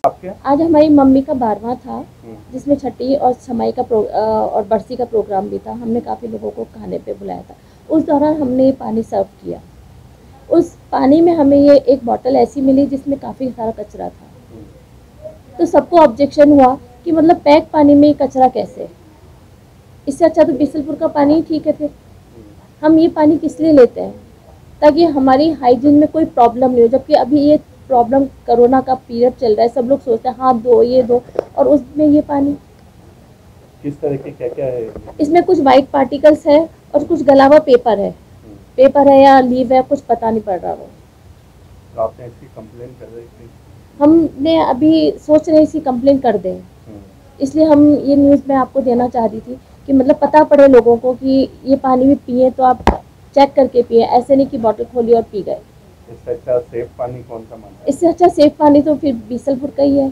आपके? आज हमारी मम्मी का 12वां था, जिसमें छठी और समाई का और बरसी का प्रोग्राम भी था। हमने काफ़ी लोगों को खाने पे बुलाया था। उस दौरान हमने ये पानी सर्व किया। उस पानी में हमें ये एक बॉटल ऐसी मिली जिसमें काफ़ी सारा कचरा था। तो सबको ऑब्जेक्शन हुआ कि मतलब पैक पानी में कचरा कैसे, इससे अच्छा तो बिसलपुर का पानी ही ठीक है। फिर हम ये पानी किस लिए लेते हैं, ताकि हमारी हाइजीन में कोई प्रॉब्लम नहीं हो। जबकि अभी ये प्रॉब्लम, कोरोना का पीरियड चल रहा है, सब लोग सोचते हैं हाथ धो, ये दो, और उसमें ये पानी किस तरह के क्या क्या है? इसमें कुछ वाइट पार्टिकल्स है और कुछ गला हुआ पेपर है या लीव है, कुछ पता नहीं पड़ रहा वो। तो आपने इसकी कंप्लेन कर रहे थे? हमने अभी सोच रहे इसकी कंप्लेन कर दें, इसलिए हम ये न्यूज़ में आपको देना चाह रही थी कि मतलब पता पड़े लोगों को कि ये पानी भी पिए तो आप चेक करके पिए, ऐसे नहीं कि बॉटल खोली और पी गए। इससे अच्छा सेफ पानी कौन सा मानता है? इससे अच्छा सेफ पानी तो फिर बीसलपुर का ही है।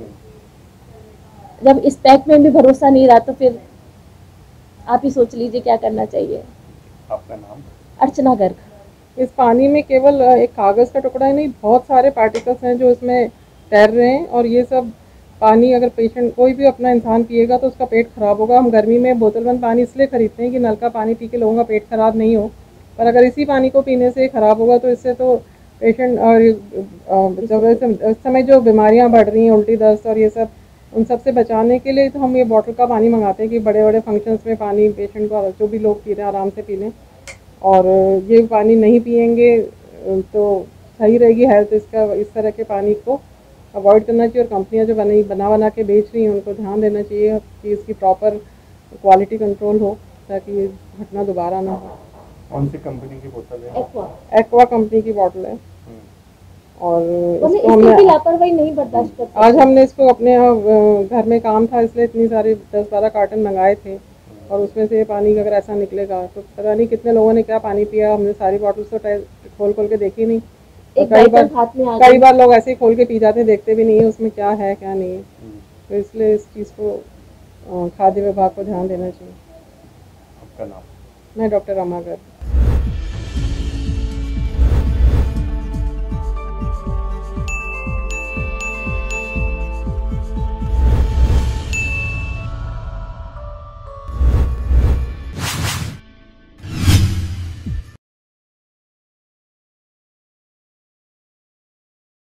जब इस पैक में भी भरोसा नहीं रहा तो फिर आप ही सोच लीजिए क्या करना चाहिए। आपका नाम? अर्चना गर्ग। इस पानी में केवल एक कागज़ का टुकड़ा ही नहीं, बहुत सारे पार्टिकल्स हैं जो इसमें तैर रहे हैं। और ये सब पानी अगर पेशेंट कोई भी अपना इंसान पिएगा तो उसका पेट खराब होगा। हम गर्मी में बोतल बंद पानी इसलिए खरीदते हैं कि नल का पानी पी के लोगों का पेट खराब नहीं हो, पर अगर इसी पानी को पीने से खराब होगा तो इससे तो पेशेंट और जब इस समय जो बीमारियाँ बढ़ रही हैं, उल्टी दस्त और ये सब, उन सब से बचाने के लिए तो हम ये बॉटल का पानी मंगाते हैं कि बड़े बड़े फंक्शंस में पानी पेशेंट को, जो भी लोग पी रहे हैं, आराम से पी लें। और ये पानी नहीं पिएंगे तो सही रहेगी हेल्थ। इसका इस तरह के पानी को अवॉइड करना चाहिए। और कंपनियां जो बना के बेच रही हैं उनको ध्यान देना चाहिए कि इसकी प्रॉपर क्वालिटी कंट्रोल हो, ताकि ये घटना दोबारा ना हो। कौन सी कंपनी की बोतल है? एक्वा कंपनी की बोतल है। और इसकी लापरवाही नहीं बर्दाश्त कर सकते। आज हमने इसको अपने घर में काम था इसलिए इतनी सारी 10-12 कार्टन मंगाए थे, और उसमें से ये पानी अगर ऐसा निकलेगा तो पता नहीं कितने लोगों ने क्या पानी पिया। हमने सारी बॉटल्स तो खोल के देखी नहीं। कई बार लोग ऐसे ही खोल के पी जाते हैं, देखते भी नहीं है उसमें क्या है क्या नहीं है। तो इसलिए इस चीज़ को खाद्य विभाग को ध्यान देना चाहिए। आपका नाम? मैं डॉक्टर रमा गर्ग।